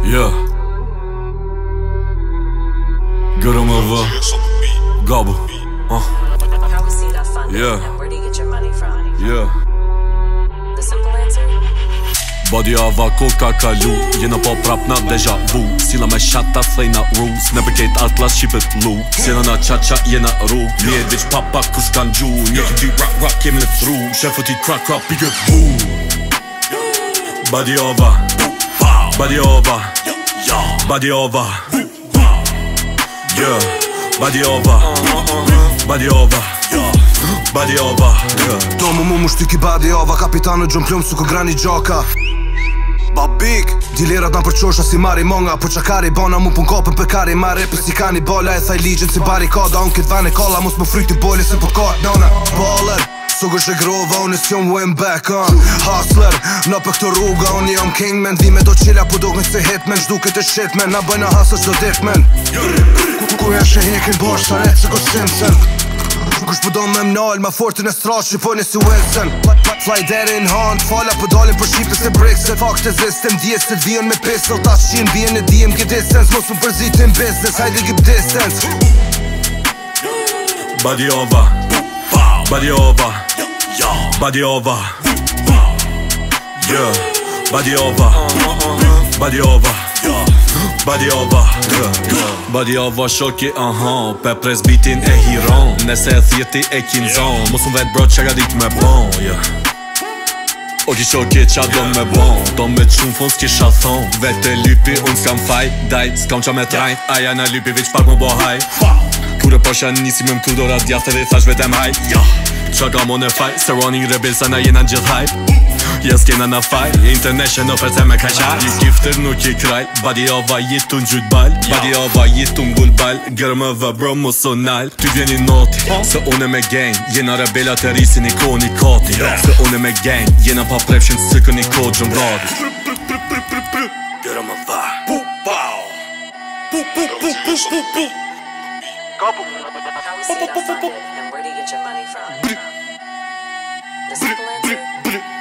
Yeah. GRMV Gabu. How we see that funding? Yeah. And where do you get your money from? Yeah. The simple answer? Badihava ko ka kalu, jena po prap na deja vu. Sila me shatta thejna rules, ne përkejt atlas qipet lu. Sila na qa jena rrug, njerë veç papa kush kan gju. Njerë ti rap kem në thru, shefu ti crack piket bu. Badihava, Badihava, Badihava, yeah, Badihava, Badihava, Badihava, yeah. Domu mu shtyki Badihava, kapitanë gjën plum su ku grani gjoka. Babik, dilerat na përqosha si mari monga. Po qakari bona mu pun kopën për kari ma repë si kani bola. E thaj ligjën si barikada, unë këtë vane kalla. Mos më fryti boli se po kart nona. Baller, so gësh e grova, unë si jom win back Hustler, në për këtë rruga, unë jom king man. Dhime do qila po dokin se hitman, zhduket e shitman. Na bëjna hustle qdo dickman. Ku janë që hekin bosh të retë se ko Simpson. Kush po do me m'nall, ma fortin e strash që pojnë si Wilson. Fly dead in hand, falla po dalin për shqipës e brikse. Fakt e zistem, djes se t'vion me pistol. Ta shqin vijen e dijem ki distance. Mos më përzitin business, hajde give distance. Badihava, Badihava, Badihava, yeah, Badihava, Badihava, Badihava, Badihava shoki, pe pres bitin e hiron. Nese e thjeti e kin zon, mos më vet bro që ka dik me bon, yeah. Oki shoki qa do me bon, do me qun fon s'kisha thon. Vete lypi, unë s'kam faj, daj, s'kam qa me trajn. Aja na lypi veç pak më bo haj. Kure posha nisi me m'kur dora djathë dhe thash vetem haj. Qa ka mon e faj, se running rebel sa na jena n'gjith haj. Jes kena na faj, international për te me ka qaj. I gifter nuk i kraj, Badihava jitu n'gjyt bal. Badihava jitu m'gull bal, GRMV bro musonal. Ty vjeni noti, se une me gang, jena rebela të risin i koni kati. Se une me gang, jena pa prepshin sëkën i kod gjën radi. GRMV Gabu. How we see that funding? And where do you get your money from? The simple answer?